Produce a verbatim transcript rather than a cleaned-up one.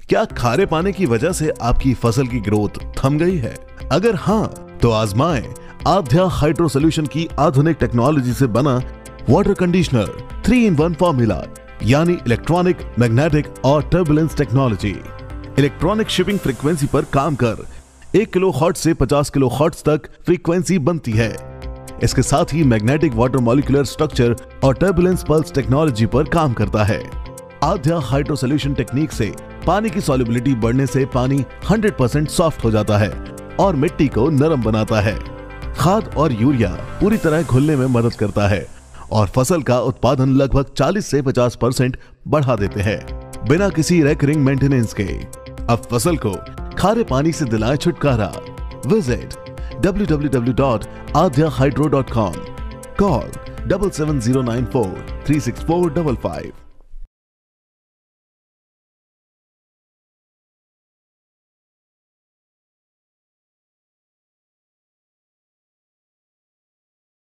क्या खारे पानी की वजह से आपकी फसल की ग्रोथ थम गई है? अगर हाँ, तो आजमाएं आध्या हाइड्रो सोल्यूशन की आधुनिक टेक्नोलॉजी से बना water conditioner three in one formula, यानी इलेक्ट्रॉनिक, मैग्नेटिक और turbulence technology. Electronic shipping frequency पर काम कर एक किलो हर्ट्ज से पचास किलो हर्ट्ज तक फ्रीक्वेंसी बनती है। इसके साथ ही मैग्नेटिक वाटर मॉलिक्यूलर स्ट्रक्चर और टर्बुलेंस पल्स टेक्नोलॉजी पर काम करता है। आध्या हाइड्रो सोल्यूशन टेक्निक से पानी की सॉल्युबिलिटी बढ़ने से पानी सौ परसेंट सॉफ्ट हो जाता है और मिट्टी को नरम बनाता है। खाद और यूरिया पूरी तरह घुलने में मदद करता है और फसल का उत्पादन लगभग चालीस से पचास परसेंट बढ़ा देते हैं बिना किसी रेकरिंग मेंटेनेंस के। अब फसल को खारे पानी से दिलाए छुटकारा। Visit W W W dot Aadhya hydro dot com. Call double seven zero nine four three six four double five.